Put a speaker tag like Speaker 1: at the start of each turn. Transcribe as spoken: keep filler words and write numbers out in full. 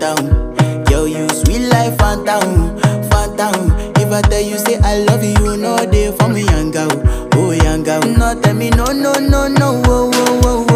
Speaker 1: phantom. Girl, you sweet life, phantom, phantom. If I tell you say I love you, you know they for me, young girl, oh young girl. No tell me no, no, no, no, oh, oh, oh.